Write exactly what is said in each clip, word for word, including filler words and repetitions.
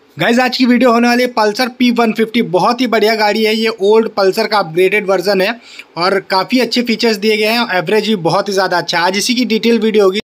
Guys आज की video होने वाली है पल्सर पी वन फिफ्टी। बहुत ही बढ़िया गाड़ी है। ये ओल्ड पल्सर का अपग्रेडेड वर्जन है और काफ़ी अच्छे फीचर्स दिए गए हैं। एवरेज भी बहुत ही ज़्यादा अच्छा है। आज इसी की डिटेल वीडियो होगी।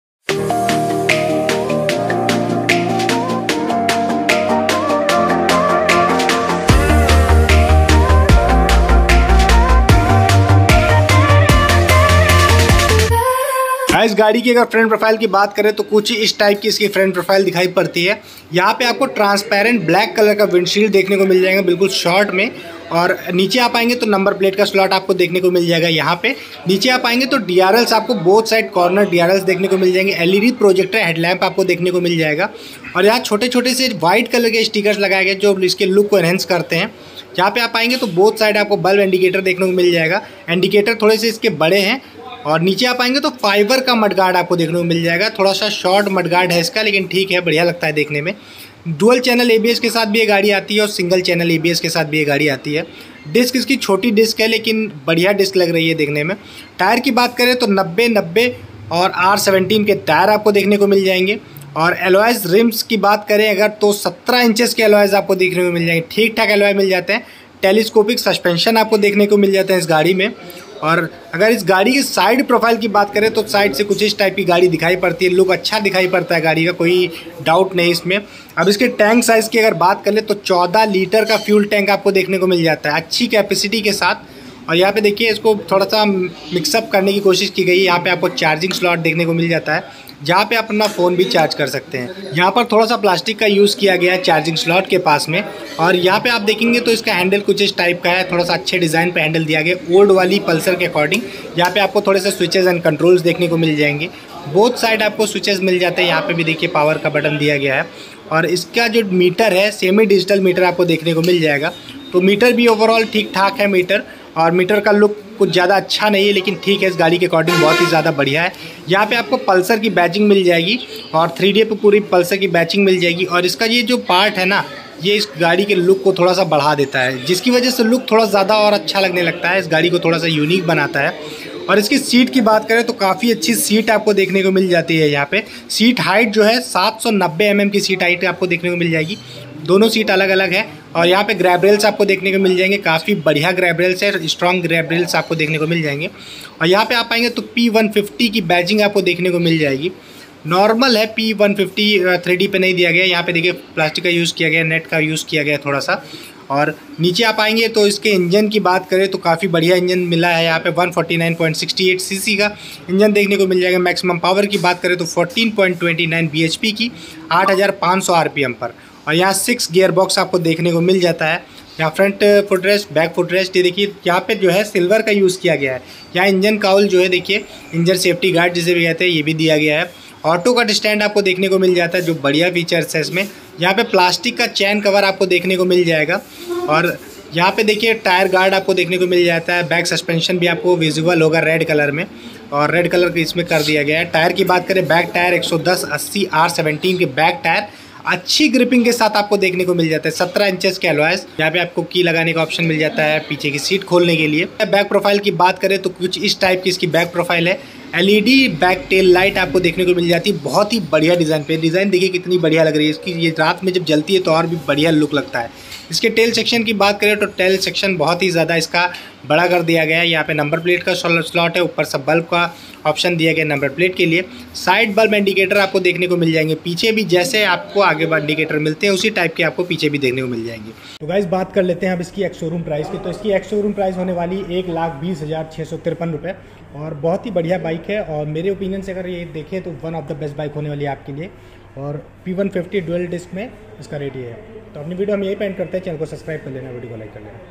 इस गाड़ी की अगर फ्रंट प्रोफाइल की बात करें तो कुछ इस टाइप की इसकी फ्रंट प्रोफाइल दिखाई पड़ती है। यहाँ पे आपको ट्रांसपेरेंट ब्लैक कलर का विंडशील्ड देखने को मिल जाएगा बिल्कुल शॉर्ट में। और नीचे आप आएंगे तो नंबर प्लेट का स्लॉट आपको देखने को मिल जाएगा। यहाँ पे नीचे आप आएंगे तो डीआरएल्स आपको बोथ साइड कॉर्नर डीआरएल्स देखने को मिल जाएंगे। एलईडी प्रोजेक्टर हेडलैम्प आपको देखने को मिल जाएगा। और यहाँ छोटे छोटे से व्हाइट कलर के स्टिकर्स लगाए गए जो इसके लुक को एनहेंस करते हैं। यहाँ पे आप आएंगे तो बोथ साइड आपको बल्ब इंडिकेटर देखने को मिल जाएगा। इंडिकेटर थोड़े से इसके बड़े हैं। और नीचे आप आएंगे तो फाइबर का मडगार्ड आपको देखने को मिल जाएगा। थोड़ा सा शॉर्ट मडगार्ड है इसका, लेकिन ठीक है, बढ़िया लगता है देखने में। डुअल चैनल एबीएस के साथ भी ये गाड़ी आती है और सिंगल चैनल एबीएस के साथ भी ये गाड़ी आती है। डिस्क इसकी छोटी डिस्क है लेकिन बढ़िया डिस्क लग रही है देखने में। टायर की बात करें तो नब्बे नब्बे और आर सेवनटीन के टायर आपको देखने को मिल जाएंगे। और एलॉयज रिम्स की बात करें अगर तो सत्रह इंचेस के एलॉयज आपको देखने को मिल जाएंगे। ठीक ठाक एलॉय मिल जाते हैं। टेलीस्कोपिक सस्पेंशन आपको देखने को मिल जाता है इस गाड़ी में। और अगर इस गाड़ी की साइड प्रोफाइल की बात करें तो साइड से कुछ इस टाइप की गाड़ी दिखाई पड़ती है। लुक अच्छा दिखाई पड़ता है गाड़ी का, कोई डाउट नहीं इसमें। अब इसके टैंक साइज़ की अगर बात करें तो चौदह लीटर का फ्यूल टैंक आपको देखने को मिल जाता है अच्छी कैपेसिटी के साथ। और यहाँ पे देखिए इसको थोड़ा सा मिक्सअप करने की कोशिश की गई है। यहाँ पे आपको चार्जिंग स्लॉट देखने को मिल जाता है जहाँ पे आप अपना फ़ोन भी चार्ज कर सकते हैं। यहाँ पर थोड़ा सा प्लास्टिक का यूज़ किया गया है चार्जिंग स्लॉट के पास में। और यहाँ पे आप देखेंगे तो इसका हैंडल कुछ इस टाइप का है। थोड़ा सा अच्छे डिज़ाइन पे हैंडल दिया गया ओल्ड वाली पल्सर के अकॉर्डिंग। यहाँ पे आपको थोड़े से स्विचेस एंड कंट्रोल्स देखने को मिल जाएंगे। बोथ साइड आपको स्विचेस मिल जाते हैं। यहाँ पे भी देखिए पावर का बटन दिया गया है। और इसका जो मीटर है सेमी डिजिटल मीटर आपको देखने को मिल जाएगा। तो मीटर भी ओवरऑल ठीक ठाक है मीटर। और मीटर का लुक कुछ ज़्यादा अच्छा नहीं है लेकिन ठीक है, इस गाड़ी के अकॉर्डिंग बहुत ही ज़्यादा बढ़िया है। यहाँ पे आपको पल्सर की बैचिंग मिल जाएगी और थ्री डी पे पूरी पल्सर की बैचिंग मिल जाएगी। और इसका ये जो पार्ट है ना, ये इस गाड़ी के लुक को थोड़ा सा बढ़ा देता है, जिसकी वजह से लुक थोड़ा ज़्यादा और अच्छा लगने लगता है। इस गाड़ी को थोड़ा सा यूनिक बनाता है। और इसकी सीट की बात करें तो काफ़ी अच्छी सीट आपको देखने को मिल जाती है। यहाँ पे सीट हाइट जो है सात सौ नब्बे एम एम की सीट हाइट आपको देखने को मिल जाएगी। दोनों सीट अलग अलग है। और यहाँ पे ग्रैब रेल्स आपको देखने को मिल जाएंगे। काफ़ी बढ़िया ग्रैब रेल्स है, स्ट्रॉन्ग ग्रैब रेल्स आपको देखने को मिल जाएंगे। और यहाँ पे आप आएंगे तो पी वन फिफ्टी की बैजिंग आपको देखने को मिल जाएगी। नॉर्मल है P one fifty, three D पे नहीं दिया गया। यहाँ पे देखिए प्लास्टिक का यूज़ किया गया, नेट का यूज़ किया गया थोड़ा सा। और नीचे आप आएंगे तो इसके इंजन की बात करें तो काफ़ी बढ़िया इंजन मिला है। यहाँ पे one forty nine point sixty eight CC का इंजन देखने को मिल जाएगा। मैक्सिमम पावर की बात करें तो fourteen point two nine BHP की आठ हज़ार पाँच सौ आरपीएम पर। और यहाँ सिक्स गियर बॉक्स आपको देखने को मिल जाता है। यहाँ फ्रंट फुटरेस्ट, बैक फुटरेस्ट, ये देखिए यहाँ पे जो है सिल्वर का यूज़ किया गया है। यहाँ इंजन काउल जो है देखिए इंजन सेफ्टी गार्ड जिसे भी कहते हैं ये भी दिया गया है। ऑटो कट स्टैंड आपको देखने को मिल जाता है जो बढ़िया फीचर्स है इसमें। यहाँ पे प्लास्टिक का चैन कवर आपको देखने को मिल जाएगा। और यहाँ पे देखिए टायर गार्ड आपको देखने को मिल जाता है। बैक सस्पेंशन भी आपको विजुअल होगा रेड कलर में, और रेड कलर के इसमें कर दिया गया है। टायर की बात करें बैक टायर एक सौ दस अस्सी आर सेवनटीन के बैक टायर अच्छी ग्रिपिंग के साथ आपको देखने को मिल जाता है। सत्रह इंचेस के एलॉयज। यहाँ पे आपको की लगाने का ऑप्शन मिल जाता है पीछे की सीट खोलने के लिए। बैक प्रोफाइल की बात करें तो कुछ इस टाइप की इसकी बैक प्रोफाइल है। एलईडी बैक टेल लाइट आपको देखने को मिल जाती है। बहुत ही बढ़िया डिज़ाइन पे डिज़ाइन देखिए कितनी बढ़िया लग रही है इसकी। ये रात में जब जलती है तो और भी बढ़िया लुक लगता है। इसके टेल सेक्शन की बात करें तो टेल सेक्शन बहुत ही ज़्यादा इसका बड़ा कर दिया गया है। यहाँ पे नंबर प्लेट का स्लॉट है, ऊपर सब बल्ब का ऑप्शन दिया गया नंबर प्लेट के लिए। साइड बल्ब इंडिकेटर आपको देखने को मिल जाएंगे। पीछे भी जैसे आपको आगे इंडिकेटर मिलते हैं उसी टाइप के आपको पीछे भी देखने को मिल जाएंगे। तो गाइस बात कर लेते हैं अब इसकी एक्स शोरूम प्राइस की। तो इसकी एक्स शोरूम प्राइस होने वाली एक लाख बीस हज़ार छः सौ तिरपन रुपये। और बहुत ही बढ़िया बाइक है और मेरे ओपिनियन से अगर ये देखें तो one of the best bike होने वाली है आपके लिए। और P one fifty dual disc में इसका रेट ये है। तो अपनी वीडियो हम यही पेंट करते हैं। चैनल को सब्सक्राइब कर लेना, वीडियो को लाइक कर लेना।